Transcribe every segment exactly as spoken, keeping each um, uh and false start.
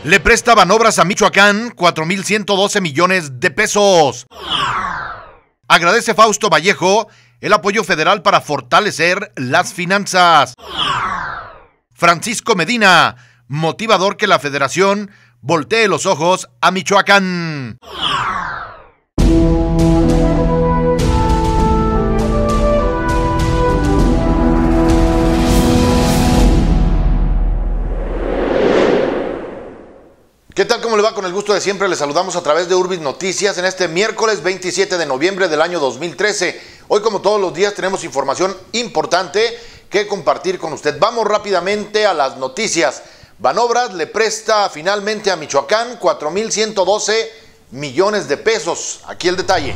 Le presta Banobras a Michoacán cuatro mil ciento doce millones de pesos. Agradece Fausto Vallejo el apoyo federal para fortalecer las finanzas. Francisco Medina, motivador que la federación voltee los ojos a Michoacán. ¿Qué tal? ¿Cómo le va? Con el gusto de siempre le saludamos a través de Urbis Noticias en este miércoles veintisiete de noviembre del año dos mil trece. Hoy, como todos los días, tenemos información importante que compartir con usted. Vamos rápidamente a las noticias. Banobras le presta finalmente a Michoacán cuatro mil ciento doce millones de pesos. Aquí el detalle.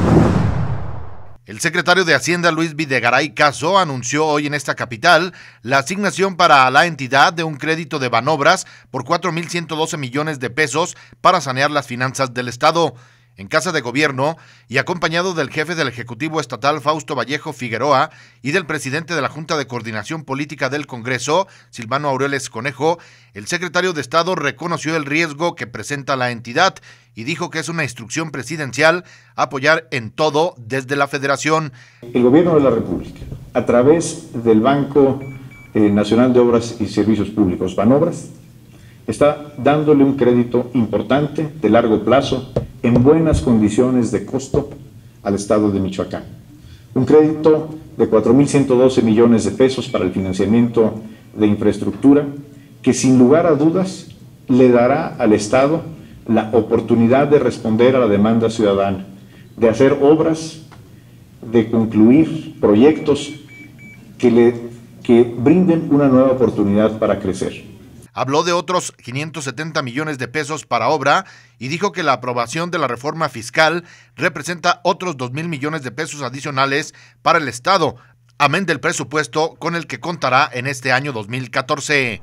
El secretario de Hacienda, Luis Videgaray Caso, anunció hoy en esta capital la asignación para la entidad de un crédito de Banobras por cuatro mil ciento doce millones de pesos para sanear las finanzas del Estado. En Casa de Gobierno y acompañado del jefe del Ejecutivo Estatal, Fausto Vallejo Figueroa, y del presidente de la Junta de Coordinación Política del Congreso, Silvano Aureoles Conejo, el secretario de Estado reconoció el riesgo que presenta la entidad y dijo que es una instrucción presidencial apoyar en todo desde la Federación. El Gobierno de la República, a través del Banco eh, Nacional de Obras y Servicios Públicos, Banobras, está dándole un crédito importante de largo plazo en buenas condiciones de costo al Estado de Michoacán. Un crédito de cuatro mil ciento doce millones de pesos para el financiamiento de infraestructura que sin lugar a dudas le dará al Estado la oportunidad de responder a la demanda ciudadana, de hacer obras, de concluir proyectos que le que brinden una nueva oportunidad para crecer. Habló de otros quinientos setenta millones de pesos para obra y dijo que la aprobación de la reforma fiscal representa otros dos mil millones de pesos adicionales para el Estado, amén del presupuesto con el que contará en este año dos mil catorce.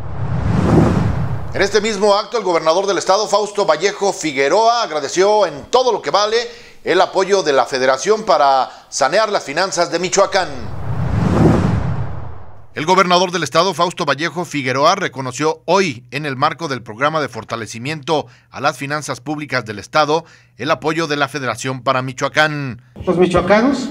En este mismo acto, el gobernador del Estado, Fausto Vallejo Figueroa, agradeció en todo lo que vale el apoyo de la Federación para sanear las finanzas de Michoacán. El gobernador del Estado, Fausto Vallejo Figueroa, reconoció hoy, en el marco del programa de fortalecimiento a las finanzas públicas del Estado, el apoyo de la Federación para Michoacán. Los michoacanos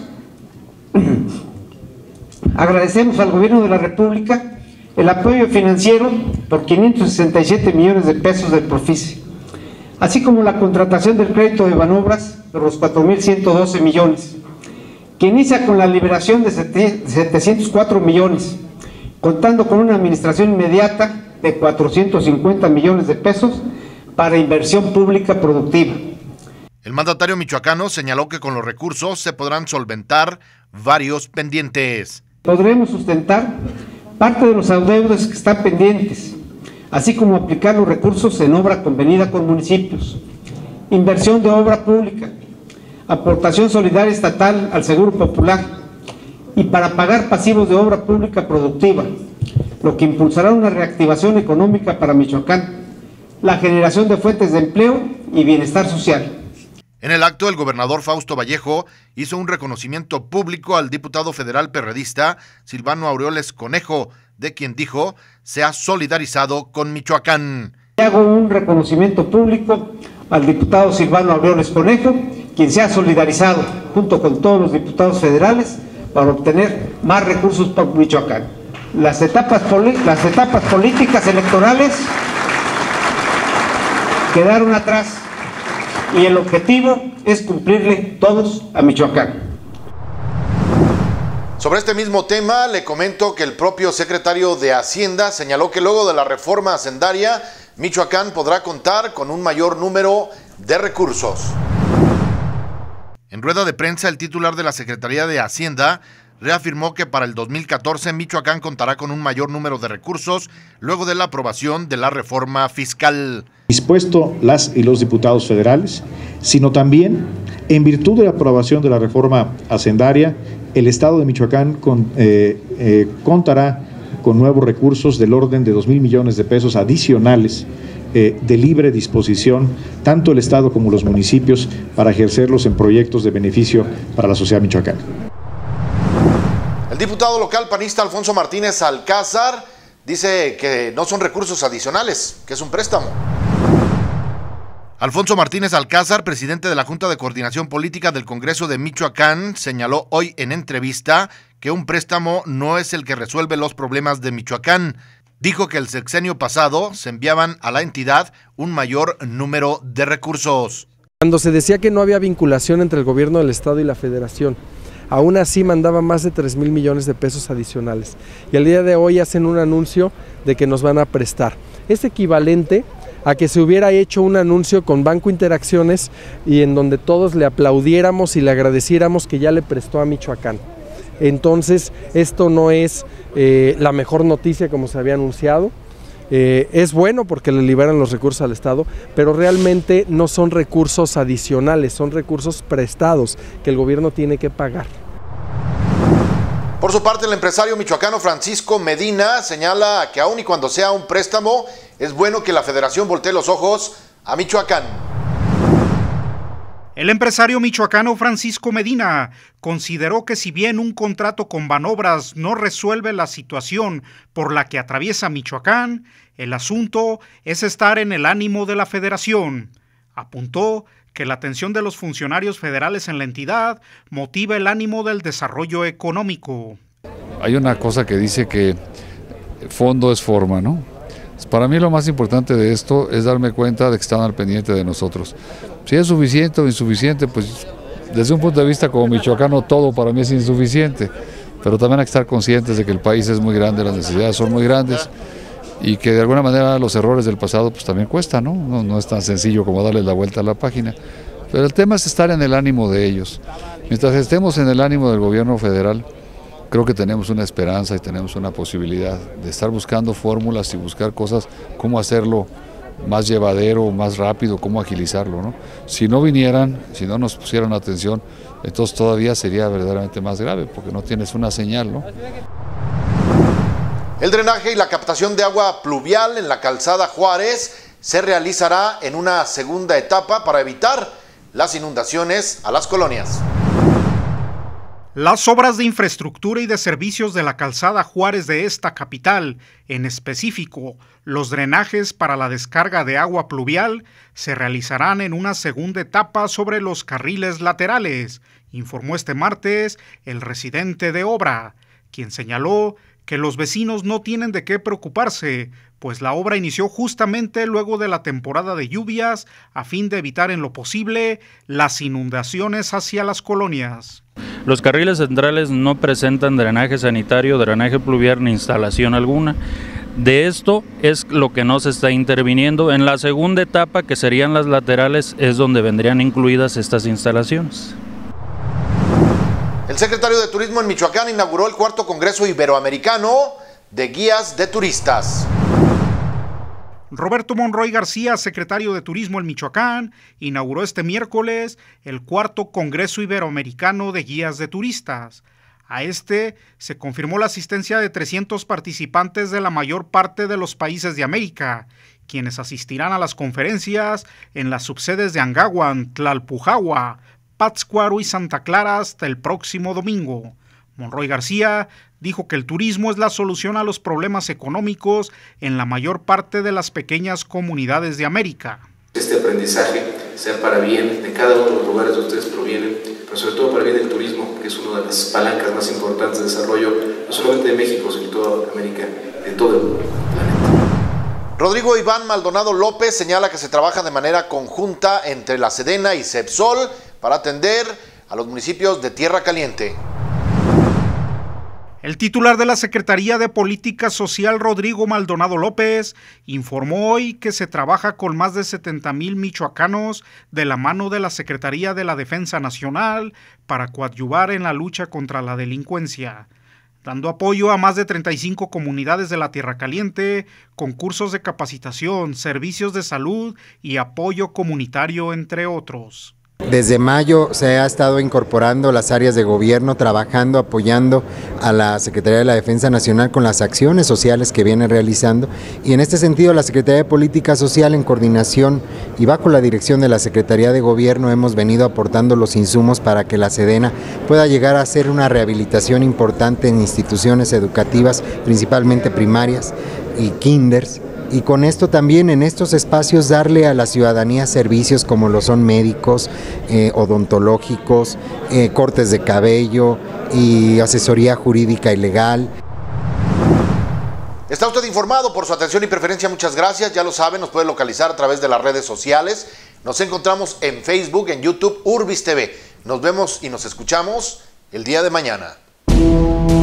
agradecemos al gobierno de la República el apoyo financiero por quinientos sesenta y siete millones de pesos del Profice, así como la contratación del crédito de Banobras por los cuatro mil ciento doce millones, que inicia con la liberación de setecientos cuatro millones, contando con una administración inmediata de cuatrocientos cincuenta millones de pesos para inversión pública productiva. El mandatario michoacano señaló que con los recursos se podrán solventar varios pendientes. Podremos sustentar parte de los adeudos que están pendientes, así como aplicar los recursos en obra convenida con municipios, inversión de obra pública, aportación solidaria estatal al Seguro Popular, y para pagar pasivos de obra pública productiva, lo que impulsará una reactivación económica para Michoacán, la generación de fuentes de empleo y bienestar social. En el acto, el gobernador Fausto Vallejo hizo un reconocimiento público al diputado federal perredista Silvano Aureoles Conejo, de quien dijo se ha solidarizado con Michoacán. Hago un reconocimiento público al diputado Silvano Aureoles Conejo, quien se ha solidarizado junto con todos los diputados federales para obtener más recursos para Michoacán. Las etapas, las etapas políticas electorales quedaron atrás y el objetivo es cumplirle todos a Michoacán. Sobre este mismo tema, le comento que el propio secretario de Hacienda señaló que luego de la reforma hacendaria, Michoacán podrá contar con un mayor número de recursos. En rueda de prensa, el titular de la Secretaría de Hacienda reafirmó que para el dos mil catorce Michoacán contará con un mayor número de recursos luego de la aprobación de la reforma fiscal. Dispuesto las y los diputados federales, sino también en virtud de la aprobación de la reforma hacendaria, el Estado de Michoacán con, eh, eh, contará con nuevos recursos del orden de dos mil millones de pesos adicionales eh, de libre disposición, tanto el Estado como los municipios, para ejercerlos en proyectos de beneficio para la sociedad michoacana. El diputado local panista Alfonso Martínez Alcázar dice que no son recursos adicionales, que es un préstamo. Alfonso Martínez Alcázar, presidente de la Junta de Coordinación Política del Congreso de Michoacán, señaló hoy en entrevista que un préstamo no es el que resuelve los problemas de Michoacán. Dijo que el sexenio pasado se enviaban a la entidad un mayor número de recursos. Cuando se decía que no había vinculación entre el gobierno del estado y la federación, aún así mandaban más de tres mil millones de pesos adicionales. Y al día de hoy hacen un anuncio de que nos van a prestar. Es equivalente a que se hubiera hecho un anuncio con Banco Interacciones y en donde todos le aplaudiéramos y le agradeciéramos que ya le prestó a Michoacán. Entonces, esto no es eh, la mejor noticia como se había anunciado. Eh, es bueno porque le liberan los recursos al Estado, pero realmente no son recursos adicionales, son recursos prestados que el gobierno tiene que pagar. Por su parte, el empresario michoacano Francisco Medina señala que aun y cuando sea un préstamo, es bueno que la federación voltee los ojos a Michoacán. El empresario michoacano Francisco Medina consideró que si bien un contrato con Banobras no resuelve la situación por la que atraviesa Michoacán, el asunto es estar en el ánimo de la federación. Apuntó que la atención de los funcionarios federales en la entidad motiva el ánimo del desarrollo económico. Hay una cosa que dice que fondo es forma, ¿no? Para mí lo más importante de esto es darme cuenta de que están al pendiente de nosotros. Si es suficiente o insuficiente, pues desde un punto de vista como michoacano todo para mí es insuficiente, pero también hay que estar conscientes de que el país es muy grande, las necesidades son muy grandes y que de alguna manera los errores del pasado pues también cuestan, ¿no? No, no es tan sencillo como darles la vuelta a la página, pero el tema es estar en el ánimo de ellos. Mientras estemos en el ánimo del gobierno federal, creo que tenemos una esperanza y tenemos una posibilidad de estar buscando fórmulas y buscar cosas, cómo hacerlo más llevadero, más rápido, cómo agilizarlo, ¿no? Si no vinieran, si no nos pusieran atención, entonces todavía sería verdaderamente más grave, porque no tienes una señal, ¿no? El drenaje y la captación de agua pluvial en la calzada Juárez se realizará en una segunda etapa para evitar las inundaciones a las colonias. Las obras de infraestructura y de servicios de la calzada Juárez de esta capital, en específico los drenajes para la descarga de agua pluvial, se realizarán en una segunda etapa sobre los carriles laterales, informó este martes el residente de obra, quien señaló que los vecinos no tienen de qué preocuparse, pues la obra inició justamente luego de la temporada de lluvias a fin de evitar en lo posible las inundaciones hacia las colonias. Los carriles centrales no presentan drenaje sanitario, drenaje pluvial ni instalación alguna. De esto es lo que no se está interviniendo. En la segunda etapa, que serían las laterales, es donde vendrían incluidas estas instalaciones. El secretario de Turismo en Michoacán inauguró el cuarto Congreso Iberoamericano de Guías de Turistas. Roberto Monroy García, secretario de Turismo en Michoacán, inauguró este miércoles el cuarto Congreso Iberoamericano de Guías de Turistas. A este se confirmó la asistencia de trescientos participantes de la mayor parte de los países de América, quienes asistirán a las conferencias en las subsedes de Angahuan, Tlalpujahua, Pátzcuaro y Santa Clara hasta el próximo domingo. Monroy García dijo que el turismo es la solución a los problemas económicos en la mayor parte de las pequeñas comunidades de América. Este aprendizaje sea para bien de cada uno de los lugares donde ustedes provienen, pero sobre todo para bien del turismo, que es una de las palancas más importantes de desarrollo, no solamente de México, sino de toda América, de todo el planeta. Rodrigo Iván Maldonado López señala que se trabaja de manera conjunta entre la Sedena y Cepsol para atender a los municipios de Tierra Caliente. El titular de la Secretaría de Política Social, Rodrigo Maldonado López, informó hoy que se trabaja con más de setenta mil michoacanos de la mano de la Secretaría de la Defensa Nacional para coadyuvar en la lucha contra la delincuencia, dando apoyo a más de treinta y cinco comunidades de la Tierra Caliente, con cursos de capacitación, servicios de salud y apoyo comunitario, entre otros. Desde mayo se ha estado incorporando las áreas de gobierno, trabajando, apoyando a la Secretaría de la Defensa Nacional con las acciones sociales que viene realizando, y en este sentido la Secretaría de Política Social, en coordinación y bajo la dirección de la Secretaría de Gobierno, hemos venido aportando los insumos para que la Sedena pueda llegar a hacer una rehabilitación importante en instituciones educativas, principalmente primarias y kinders, y con esto también en estos espacios darle a la ciudadanía servicios como lo son médicos, eh, odontológicos, eh, cortes de cabello y asesoría jurídica y legal. Está usted informado. Por su atención y preferencia, muchas gracias. Ya lo saben, nos puede localizar a través de las redes sociales. Nos encontramos en Facebook, en YouTube, Urbis T V. Nos vemos y nos escuchamos el día de mañana.